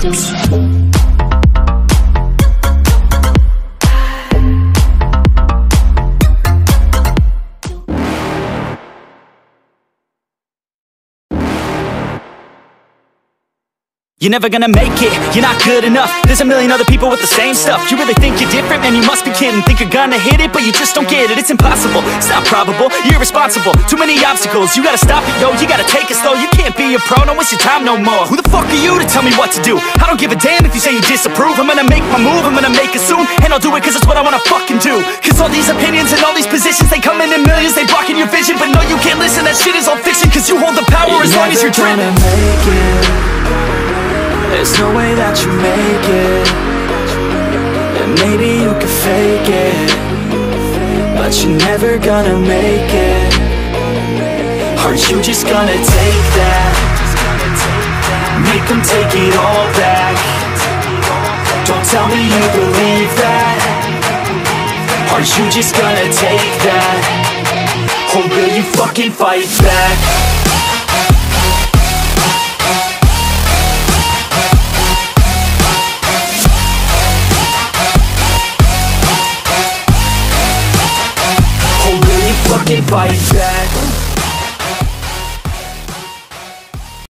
You're never gonna make it, you're not good enough. There's a million other people with the same stuff. You really think you're different? Man, you must be kidding. Think you're gonna hit it, but you just don't get it. It's impossible, it's not probable, you're irresponsible. Too many obstacles, you gotta stop it, yo. You gotta take it slow, you can't be a pro. Don't waste your time no more. Who the fuck are you to tell me what to do? I don't give a damn if you say you disapprove. I'm gonna make my move, I'm gonna make it soon. And I'll do it cause it's what I wanna fucking do. Cause all these opinions and all these positions, they come in millions, they blocking your vision. But no, you can't listen, that shit is all fiction. Cause you hold the power as long as you're dreaming. There's no way that you make it. And maybe you can fake it, but you're never gonna make it. Are you just gonna take that? Make them take it all back. Don't tell me you believe that. Are you just gonna take that? Or will you fucking fight back? Fight back.